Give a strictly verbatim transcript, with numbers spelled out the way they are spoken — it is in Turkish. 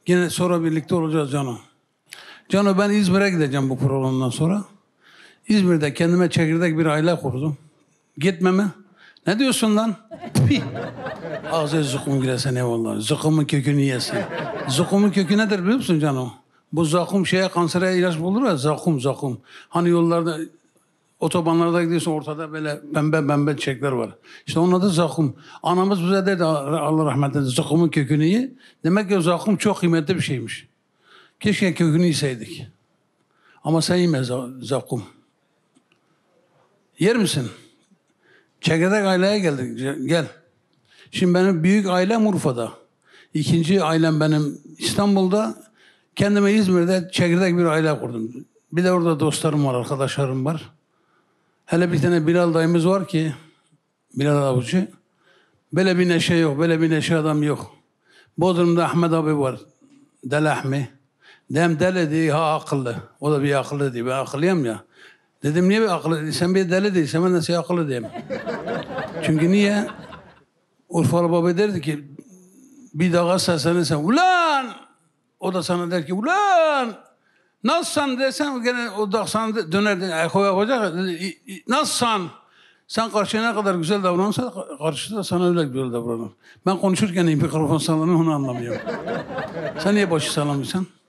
Yine sonra birlikte olacağız Cano. Cano ben İzmir'e gideceğim bu programdan sonra. İzmir'de kendime çekirdek bir aile kurdum. Gitmeme. Ne diyorsun lan? Ağzı zıkkım giresen eyvallah. Zıkkımın kökünü yesin. Zıkkımın kökü nedir biliyor musun Cano? Bu zakkum şeye kansere ilaç bulur ya. Zakkum zakkum. Hani yollarda otobanlarda gidiyorsun ortada böyle pembe pembe çiçekler var. İşte onun adı zakkum. Anamız bize dedi Allah rahmet eylesin zakkumun kökünü ye. Demek ki zakkum çok kıymetli bir şeymiş. Keşke kökünü yeseydik. Ama sen yeme zakkum. Yer misin? Çekirdek aileye geldik. Gel. Şimdi benim büyük ailem Urfa'da. İkinci ailem benim İstanbul'da. Kendime İzmir'de çekirdek bir aile kurdum. Bir de orada dostlarım var, arkadaşlarım var. Hele bir tane Bilal dayımız var ki, Bilal Avucu. Böyle bir neşe yok, böyle bir neşe adam yok. Bodrum'da Ahmet abi var. Deli Ahmet. Dem deli değil, ha akıllı. O da bir akıllı değil, ben akıllıyım ya. Dedim niye bir akıllı değil? Sen bir deli değilsen ben de şey akıllı diyeyim. Çünkü niye? Urfalı baba derdi ki, bir dağa seslenirsen, ulan! O da sana der ki, ulan! Nasılsın desen, gene o da sana döner, eko yapacak. Nasılsın? Sen karşıya ne kadar güzel davranırsa, karşı da sana öyle güzel davranır. Ben konuşurken mikrofon sallanıyor, onu anlamıyorum. Sen niye başı sallamıyorsun?